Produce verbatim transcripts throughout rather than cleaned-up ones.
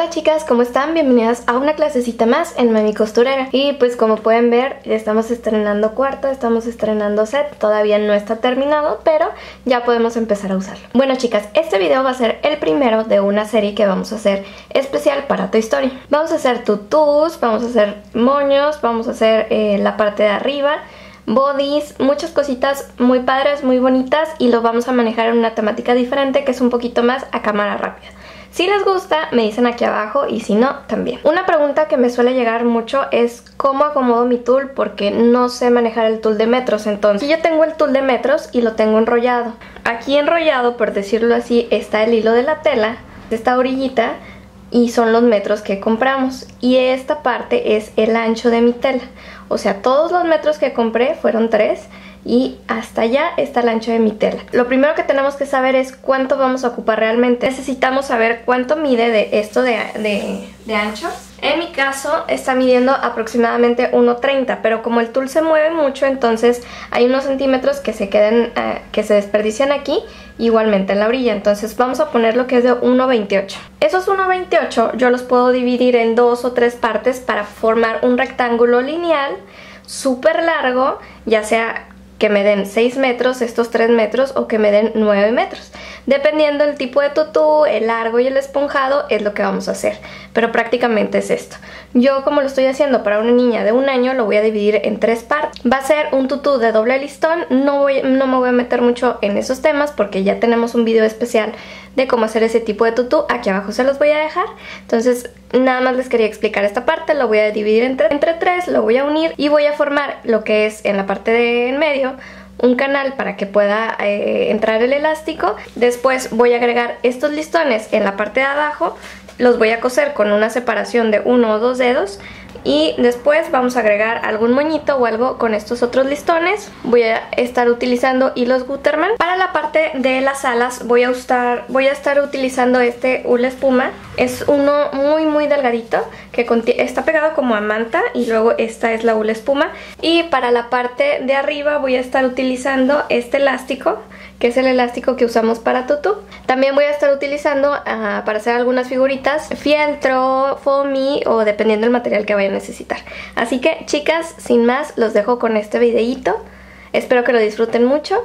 Hola chicas, ¿cómo están? Bienvenidas a una clasecita más en Mami Costurera. Y pues como pueden ver, estamos estrenando cuarto, estamos estrenando set. Todavía no está terminado, pero ya podemos empezar a usarlo. Bueno chicas, este video va a ser el primero de una serie que vamos a hacer especial para Toy Story. Vamos a hacer tutús, vamos a hacer moños, vamos a hacer eh, la parte de arriba, bodies, muchas cositas muy padres, muy bonitas, y lo vamos a manejar en una temática diferente que es un poquito más a cámara rápida. Si les gusta, me dicen aquí abajo, y si no, también. Una pregunta que me suele llegar mucho es cómo acomodo mi tul, porque no sé manejar el tul de metros. Entonces, yo tengo el tul de metros y lo tengo enrollado. Aquí enrollado, por decirlo así, está el hilo de la tela, esta orillita, y son los metros que compramos. Y esta parte es el ancho de mi tela. O sea, todos los metros que compré fueron tres. Y hasta allá está el ancho de mi tela. Lo primero que tenemos que saber es cuánto vamos a ocupar realmente. Necesitamos saber cuánto mide de esto de, de, de ancho. En mi caso está midiendo aproximadamente uno treinta, pero como el tul se mueve mucho, entonces hay unos centímetros que se queden, uh, que se desperdician aquí, igualmente en la orilla. Entonces vamos a poner lo que es de uno veintiocho. Esos uno veintiocho yo los puedo dividir en dos o tres partes para formar un rectángulo lineal súper largo, ya sea que me den seis metros, estos tres metros, o que me den nueve metros. Dependiendo del tipo de tutú, el largo y el esponjado es lo que vamos a hacer. Pero prácticamente es esto. Yo, como lo estoy haciendo para una niña de un año, lo voy a dividir en tres partes. Va a ser un tutú de doble listón. No, voy, no me voy a meter mucho en esos temas porque ya tenemos un video especial de cómo hacer ese tipo de tutú. Aquí abajo se los voy a dejar. Entonces, nada más les quería explicar esta parte. Lo voy a dividir entre, entre tres, lo voy a unir y voy a formar lo que es en la parte de en medio un canal para que pueda eh, entrar el elástico. Después voy a agregar estos listones en la parte de abajo, los voy a coser con una separación de uno o dos dedos, y después vamos a agregar algún moñito o algo con estos otros listones. Voy a estar utilizando hilos Gutermann. Para la parte de las alas voy a usar, voy a estar utilizando este hule espuma. Es uno muy muy delgadito que está pegado como a manta, y luego esta es la hule espuma. Y para la parte de arriba voy a estar utilizando este elástico, que es el elástico que usamos para tutú. También voy a estar utilizando uh, para hacer algunas figuritas fieltro, foamy, o dependiendo del material que vaya a necesitar. Así que chicas, sin más, los dejo con este videíto. Espero que lo disfruten mucho.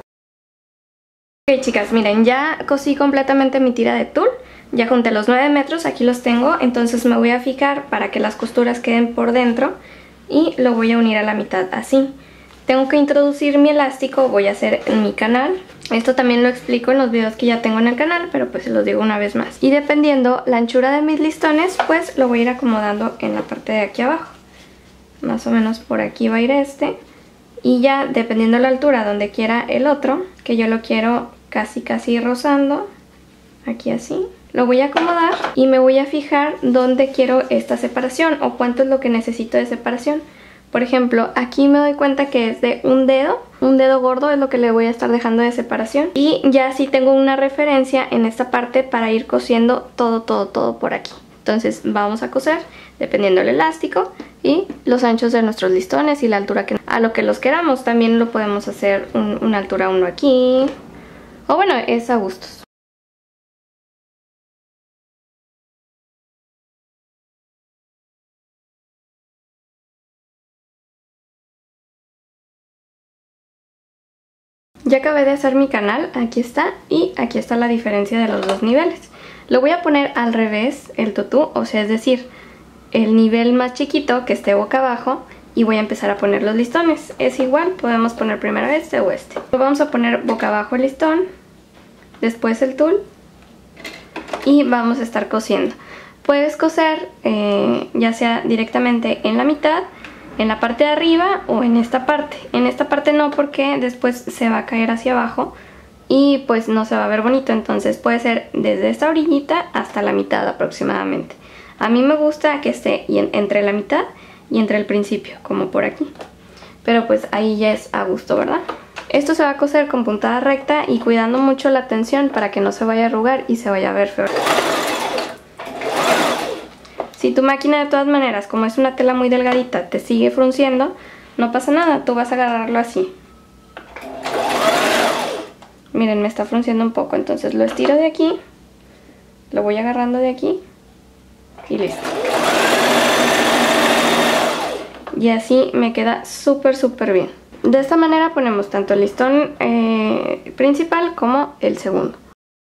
Ok chicas, miren, ya cosí completamente mi tira de tul. Ya junté los nueve metros, aquí los tengo. Entonces me voy a fijar para que las costuras queden por dentro y lo voy a unir a la mitad así. Tengo que introducir mi elástico, voy a hacer en mi canal. Esto también lo explico en los videos que ya tengo en el canal, pero pues se los digo una vez más. Y dependiendo la anchura de mis listones, pues lo voy a ir acomodando en la parte de aquí abajo. Más o menos por aquí va a ir este. Y ya dependiendo la altura donde quiera el otro, que yo lo quiero casi casi rozando, aquí así, lo voy a acomodar y me voy a fijar dónde quiero esta separación o cuánto es lo que necesito de separación. Por ejemplo, aquí me doy cuenta que es de un dedo, un dedo gordo es lo que le voy a estar dejando de separación. Y ya sí tengo una referencia en esta parte para ir cosiendo todo, todo, todo por aquí. Entonces vamos a coser dependiendo del elástico y los anchos de nuestros listones y la altura que a lo que los queramos. También lo podemos hacer un, una altura uno aquí, o bueno, es a gustos. Ya acabé de hacer mi canal, aquí está, y aquí está la diferencia de los dos niveles. Lo voy a poner al revés, el tutú, o sea, es decir, el nivel más chiquito que esté boca abajo, y voy a empezar a poner los listones. Es igual, podemos poner primero este o este. Vamos a poner boca abajo el listón, después el tul, y vamos a estar cosiendo. Puedes coser eh, ya sea directamente en la mitad, en la parte de arriba o en esta parte. En esta parte no, porque después se va a caer hacia abajo y pues no se va a ver bonito. Entonces puede ser desde esta orillita hasta la mitad aproximadamente. A mí me gusta que esté entre la mitad y entre el principio, como por aquí. Pero pues ahí ya es a gusto, ¿verdad? Esto se va a coser con puntada recta y cuidando mucho la tensión para que no se vaya a arrugar y se vaya a ver feo. Si tu máquina de todas maneras, como es una tela muy delgadita, te sigue frunciendo, no pasa nada, tú vas a agarrarlo así. Miren, me está frunciendo un poco, entonces lo estiro de aquí, lo voy agarrando de aquí y listo. Y así me queda súper súper bien. De esta manera ponemos tanto el listón eh, principal como el segundo.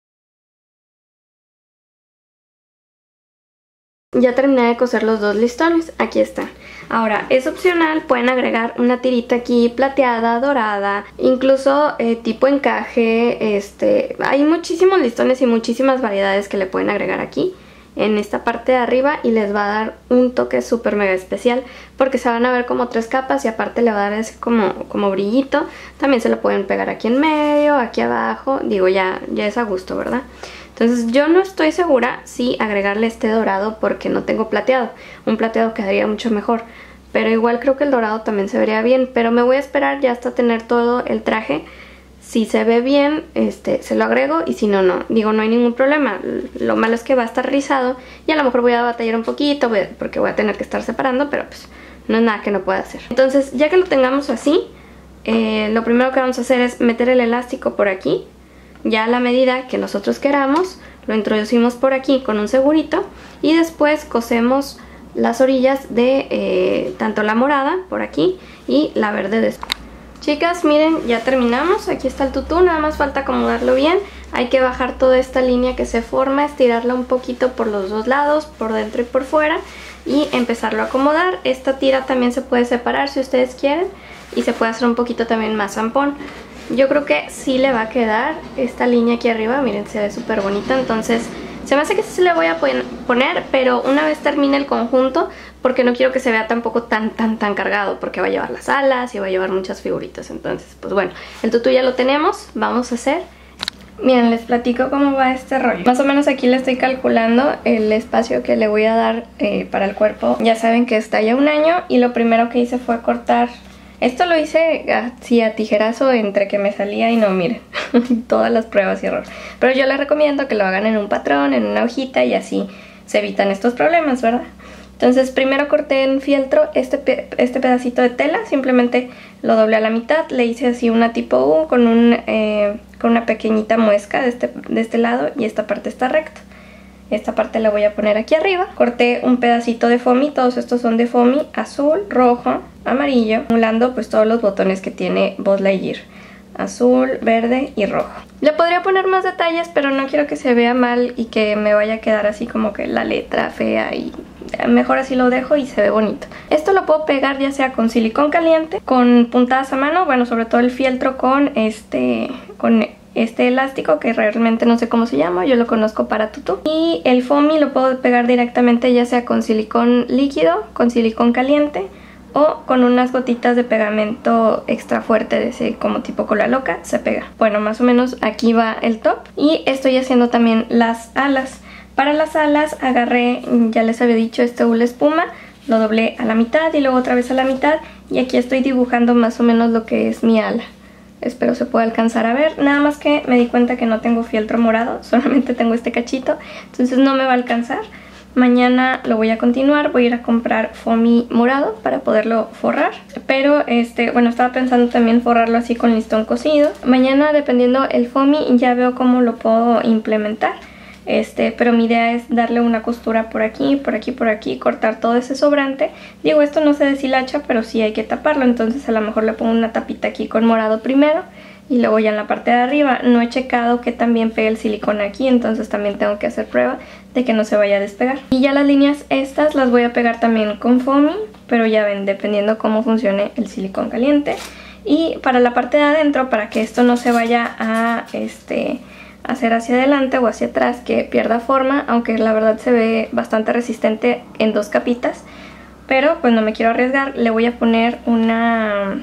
Ya terminé de coser los dos listones, aquí están. Ahora, es opcional, pueden agregar una tirita aquí plateada, dorada, incluso eh, tipo encaje. Este, hay muchísimos listones y muchísimas variedades que le pueden agregar aquí en esta parte de arriba y les va a dar un toque súper mega especial porque se van a ver como tres capas y aparte le va a dar ese como, como brillito. También se lo pueden pegar aquí en medio, aquí abajo, digo ya, ya es a gusto, ¿verdad? Entonces yo no estoy segura si agregarle este dorado porque no tengo plateado. Un plateado quedaría mucho mejor, pero igual creo que el dorado también se vería bien. Pero me voy a esperar ya hasta tener todo el traje. Si se ve bien, este, se lo agrego y si no, no. Digo, no hay ningún problema. Lo malo es que va a estar rizado y a lo mejor voy a batallar un poquito porque voy a tener que estar separando, pero pues no es nada que no pueda hacer. Entonces ya que lo tengamos así, eh, lo primero que vamos a hacer es meter el elástico por aquí. Ya a la medida que nosotros queramos, lo introducimos por aquí con un segurito y después cosemos las orillas de eh, tanto la morada por aquí y la verde después. Chicas, miren, ya terminamos. Aquí está el tutú, nada más falta acomodarlo bien. Hay que bajar toda esta línea que se forma, estirarla un poquito por los dos lados, por dentro y por fuera, y empezarlo a acomodar. Esta tira también se puede separar si ustedes quieren y se puede hacer un poquito también más zampón. Yo creo que sí le va a quedar esta línea aquí arriba, miren, se ve súper bonita, entonces se me hace que sí se le voy a poner, pero una vez termine el conjunto, porque no quiero que se vea tampoco tan tan tan cargado, porque va a llevar las alas y va a llevar muchas figuritas. Entonces, pues bueno, el tutú ya lo tenemos, vamos a hacer. Miren, les platico cómo va este rollo. Más o menos aquí le estoy calculando el espacio que le voy a dar eh, para el cuerpo. Ya saben que está ya un año y lo primero que hice fue cortar. Esto lo hice así a tijerazo entre que me salía y no, miren, todas las pruebas y error. Pero yo les recomiendo que lo hagan en un patrón, en una hojita y así se evitan estos problemas, ¿verdad? Entonces primero corté en fieltro este, pe este pedacito de tela, simplemente lo doblé a la mitad, le hice así una tipo U con, un, eh, con una pequeñita muesca de este, de este lado y esta parte está recta. Esta parte la voy a poner aquí arriba. Corté un pedacito de foamy, todos estos son de foamy, azul, rojo, amarillo, emulando pues todos los botones que tiene Buzz Lightyear. Azul, verde y rojo. Le podría poner más detalles, pero no quiero que se vea mal y que me vaya a quedar así como que la letra fea, y mejor así lo dejo y se ve bonito. Esto lo puedo pegar ya sea con silicón caliente, con puntadas a mano, bueno, sobre todo el fieltro con este... con este elástico que realmente no sé cómo se llama, yo lo conozco para tutú. Y el foamy lo puedo pegar directamente ya sea con silicón líquido, con silicón caliente o con unas gotitas de pegamento extra fuerte de ese como tipo cola loca, se pega. Bueno, más o menos aquí va el top y estoy haciendo también las alas. Para las alas agarré, ya les había dicho, este hule espuma, lo doblé a la mitad y luego otra vez a la mitad y aquí estoy dibujando más o menos lo que es mi ala. Espero se pueda alcanzar a ver, nada más que me di cuenta que no tengo fieltro morado, solamente tengo este cachito, entonces no me va a alcanzar. Mañana lo voy a continuar, voy a ir a comprar foamy morado para poderlo forrar. Pero, este, bueno, estaba pensando también forrarlo así con listón cosido. Mañana, dependiendo el foamy, ya veo cómo lo puedo implementar. Este, pero mi idea es darle una costura por aquí, por aquí, por aquí, cortar todo ese sobrante. Digo, esto no se deshilacha, pero sí hay que taparlo, entonces a lo mejor le pongo una tapita aquí con morado primero y luego ya en la parte de arriba. No he checado que también pegue el silicón aquí, entonces también tengo que hacer prueba de que no se vaya a despegar. Y ya las líneas estas las voy a pegar también con foamy, pero ya ven, dependiendo cómo funcione el silicón caliente. Y para la parte de adentro, para que esto no se vaya a este... hacer hacia adelante o hacia atrás, que pierda forma, aunque la verdad se ve bastante resistente en dos capitas, pero pues no me quiero arriesgar. Le voy a poner una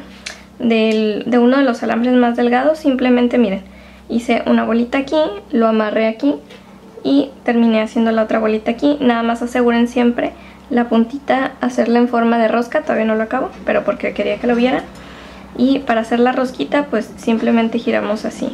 del, de uno de los alambres más delgados. Simplemente miren, hice una bolita aquí, lo amarré aquí y terminé haciendo la otra bolita aquí. Nada más aseguren siempre la puntita hacerla en forma de rosca, todavía no lo acabo, pero porque quería que lo vieran. Y para hacer la rosquita pues simplemente giramos así.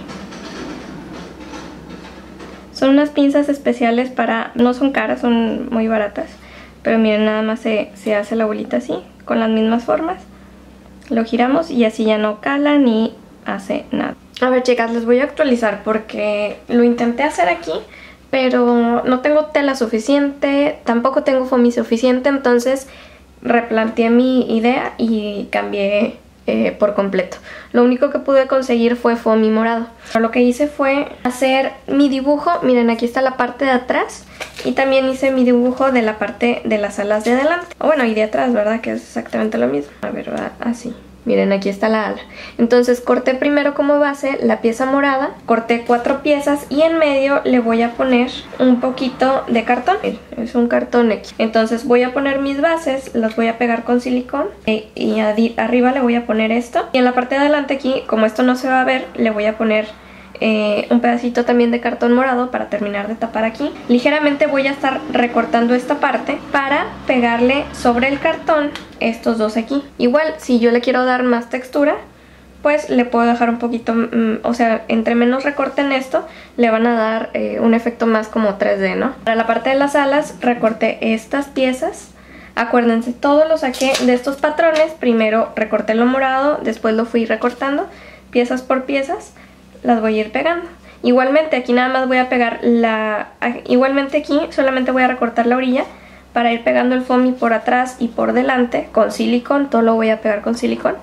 Son unas pinzas especiales para... no son caras, son muy baratas. Pero miren, nada más se, se hace la bolita así, con las mismas formas. Lo giramos y así ya no cala ni hace nada. A ver, chicas, les voy a actualizar porque lo intenté hacer aquí, pero no tengo tela suficiente, tampoco tengo foamy suficiente, entonces replanteé mi idea y cambié eh, por completo. Lo único que pude conseguir fue foamy morado. Lo que hice fue hacer mi dibujo, miren, aquí está la parte de atrás, y también hice mi dibujo de la parte de las alas de adelante. O bueno, y de atrás, ¿verdad? Que es exactamente lo mismo. A ver, va así. Miren, aquí está la ala. Entonces corté primero como base la pieza morada, corté cuatro piezas y en medio le voy a poner un poquito de cartón. Miren, es un cartón X. Entonces voy a poner mis bases, las voy a pegar con silicón y, y arriba le voy a poner esto. Y en la parte de adelante aquí, como esto no se va a ver, le voy a poner Eh, un pedacito también de cartón morado para terminar de tapar aquí. Ligeramente voy a estar recortando esta parte para pegarle sobre el cartón estos dos aquí. Igual, si yo le quiero dar más textura, pues le puedo dejar un poquito, mmm, o sea, entre menos recorten esto, le van a dar eh, un efecto más como tres D, ¿no? Para la parte de las alas recorté estas piezas. Acuérdense, todo lo saqué de estos patrones. Primero recorté lo morado, después lo fui recortando piezas por piezas. Las voy a ir pegando. Igualmente aquí nada más voy a pegar la... Igualmente aquí solamente voy a recortar la orilla para ir pegando el foamy por atrás y por delante con silicón. Todo lo voy a pegar con silicón.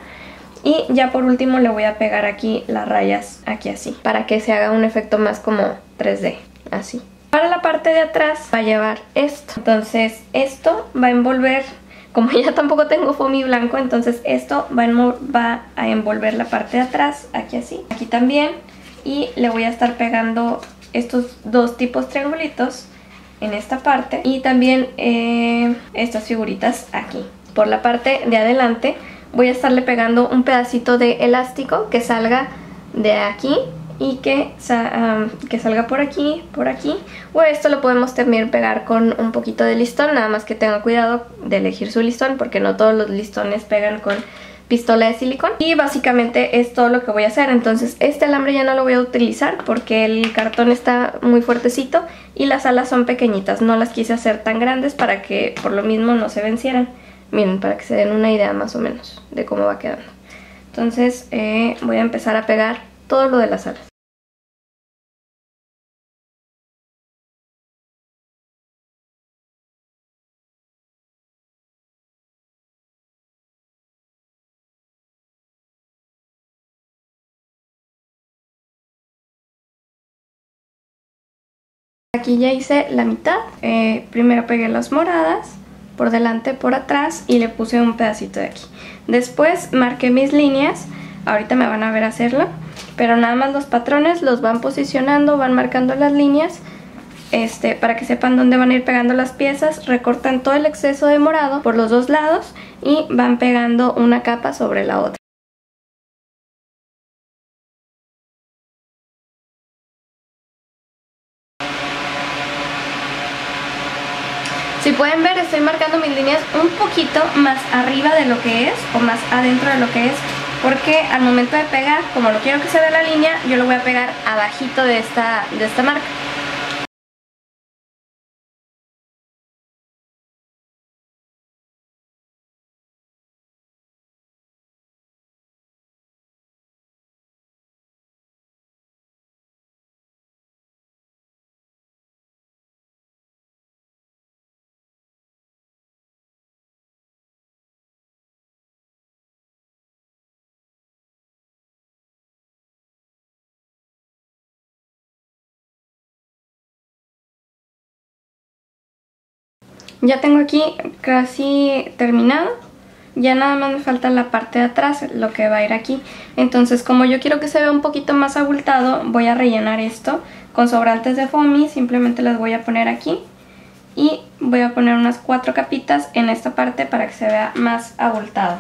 Y ya por último le voy a pegar aquí las rayas, aquí así, para que se haga un efecto más como tres D, así. Para la parte de atrás va a llevar esto. Entonces esto va a envolver... Como ya tampoco tengo foamy blanco, entonces esto va, va a envolver la parte de atrás, aquí así, aquí también. Y le voy a estar pegando estos dos tipos triangulitos en esta parte. Y también eh, estas figuritas aquí. Por la parte de adelante voy a estarle pegando un pedacito de elástico que salga de aquí y que, um, que salga por aquí, por aquí. O esto lo podemos también pegar con un poquito de listón, nada más que tengan cuidado de elegir su listón porque no todos los listones pegan con pistola de silicón. Y básicamente es todo lo que voy a hacer. Entonces este alambre ya no lo voy a utilizar porque el cartón está muy fuertecito y las alas son pequeñitas. No las quise hacer tan grandes para que por lo mismo no se vencieran. Miren, para que se den una idea más o menos de cómo va quedando. Entonces eh, voy a empezar a pegar todo lo de las alas. Aquí ya hice la mitad. Eh, primero pegué las moradas por delante, por atrás y le puse un pedacito de aquí. Después marqué mis líneas. Ahorita me van a ver hacerlo, pero nada más los patrones los van posicionando, van marcando las líneas este, para que sepan dónde van a ir pegando las piezas. Recortan todo el exceso de morado por los dos lados y van pegando una capa sobre la otra. Si pueden ver, estoy marcando mis líneas un poquito más arriba de lo que es o más adentro de lo que es, porque al momento de pegar, como no quiero que se vea la línea, yo lo voy a pegar abajito de esta, de esta marca. Ya tengo aquí casi terminado. Ya nada más me falta la parte de atrás, lo que va a ir aquí. Entonces, como yo quiero que se vea un poquito más abultado, voy a rellenar esto con sobrantes de foamy. Simplemente las voy a poner aquí. Y voy a poner unas cuatro capitas en esta parte para que se vea más abultado.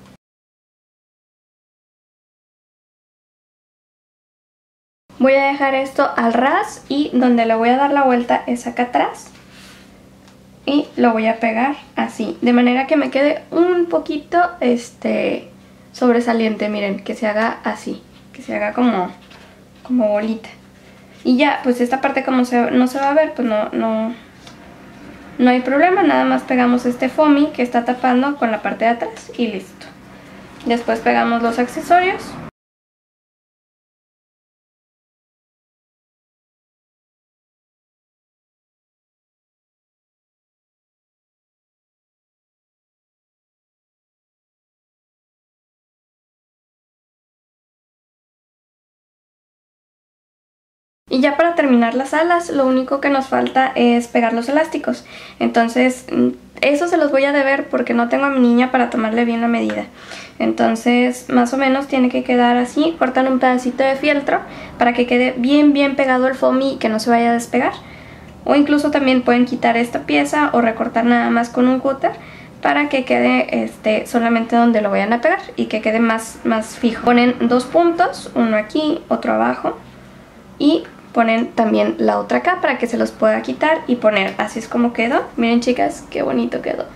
Voy a dejar esto al ras y donde le voy a dar la vuelta es acá atrás. Y lo voy a pegar así, de manera que me quede un poquito este sobresaliente, miren, que se haga así, que se haga como, como bolita. Y ya, pues esta parte como se, no se va a ver, pues no, no, no hay problema, nada más pegamos este foamy que está tapando con la parte de atrás y listo. Después pegamos los accesorios. Y ya para terminar las alas, lo único que nos falta es pegar los elásticos. Entonces, eso se los voy a deber porque no tengo a mi niña para tomarle bien la medida. Entonces, más o menos tiene que quedar así. Cortan un pedacito de fieltro para que quede bien bien pegado el foamy y que no se vaya a despegar. O incluso también pueden quitar esta pieza o recortar nada más con un cúter para que quede este, solamente donde lo vayan a pegar y que quede más, más fijo. Ponen dos puntos, uno aquí, otro abajo, y ponen también la otra acá para que se los pueda quitar y poner. Así es como quedó. Miren, chicas, qué bonito quedó.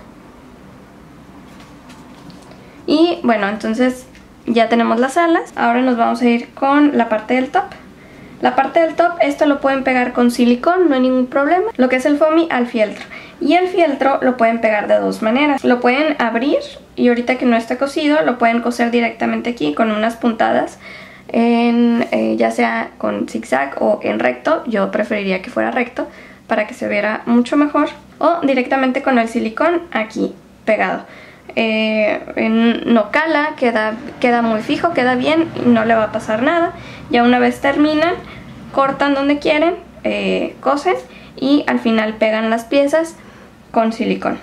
Y bueno, entonces ya tenemos las alas. Ahora nos vamos a ir con la parte del top. La parte del top, esto lo pueden pegar con silicón, no hay ningún problema. Lo que es el foamy al fieltro. Y el fieltro lo pueden pegar de dos maneras. Lo pueden abrir y ahorita que no está cosido lo pueden coser directamente aquí con unas puntadas. En, eh, ya sea con zigzag o en recto. Yo preferiría que fuera recto para que se viera mucho mejor. O directamente con el silicón aquí pegado. Eh, en, no cala, queda, queda muy fijo, queda bien y no le va a pasar nada. Ya una vez terminan, cortan donde quieren, eh, cosen y al final pegan las piezas con silicón.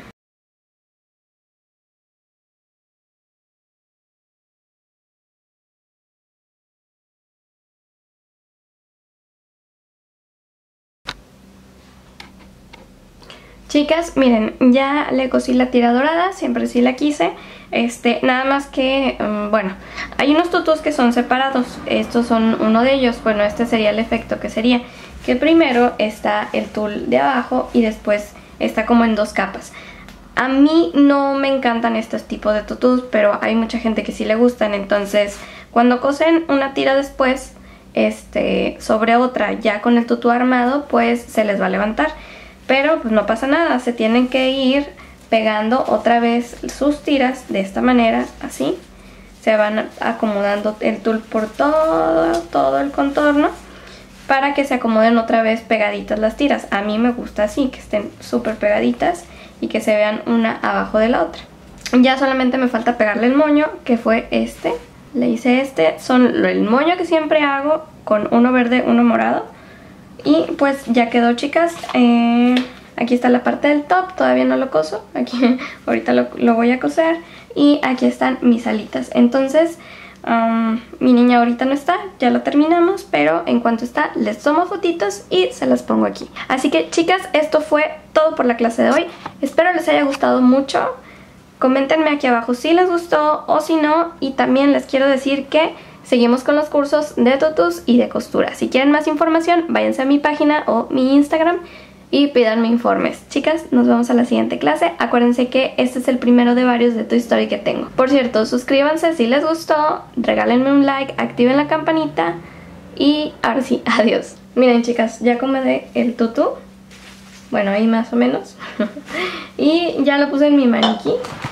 Chicas, miren, ya le cosí la tira dorada, siempre sí la quise. Este, nada más que, um, bueno, hay unos tutús que son separados. Estos son uno de ellos. Bueno, este sería el efecto que sería que primero está el tul de abajo y después está como en dos capas. A mí no me encantan estos tipos de tutús, pero hay mucha gente que sí le gustan. Entonces, cuando cosen una tira después, este, sobre otra, ya con el tutú armado, pues se les va a levantar. Pero pues no pasa nada, se tienen que ir pegando otra vez sus tiras de esta manera, así. Se van acomodando el tul por todo, todo el contorno para que se acomoden otra vez pegaditas las tiras. A mí me gusta así, que estén súper pegaditas y que se vean una abajo de la otra. Ya solamente me falta pegarle el moño, que fue este. Le hice este, son el moño que siempre hago con uno verde, uno morado. Y pues ya quedó, chicas. Eh, aquí está la parte del top, todavía no lo coso. Aquí ahorita lo, lo voy a coser. Y aquí están mis alitas. Entonces, um, mi niña ahorita no está, ya lo terminamos. Pero en cuanto está, les tomo fotitos y se las pongo aquí. Así que, chicas, esto fue todo por la clase de hoy. Espero les haya gustado mucho. Coméntenme aquí abajo si les gustó o si no. Y también les quiero decir que seguimos con los cursos de tutús y de costura. Si quieren más información, váyanse a mi página o mi Instagram y pídanme informes. Chicas, nos vemos a la siguiente clase. Acuérdense que este es el primero de varios de Toy Story que tengo. Por cierto, suscríbanse si les gustó, regálenme un like, activen la campanita y ahora sí, adiós. Miren, chicas, ya acomodé el tutú. Bueno, ahí más o menos. Y ya lo puse en mi maniquí.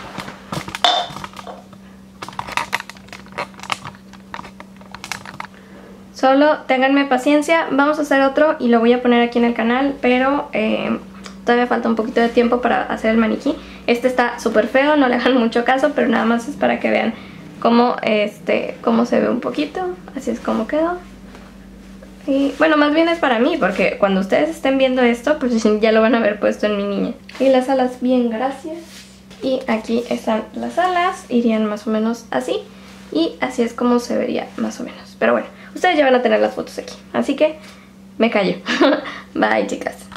Solo ténganme paciencia, vamos a hacer otro y lo voy a poner aquí en el canal, pero eh, todavía falta un poquito de tiempo para hacer el maniquí. Este está súper feo, no le hagan mucho caso, pero nada más es para que vean cómo, este, cómo se ve un poquito. Así es como quedó. Y bueno, más bien es para mí, porque cuando ustedes estén viendo esto, pues ya lo van a haber puesto en mi niña. Y las alas bien, gracias. Y aquí están las alas, irían más o menos así. Y así es como se vería más o menos. Pero bueno, ustedes ya van a tener las fotos aquí. Así que me callo. Bye, chicas.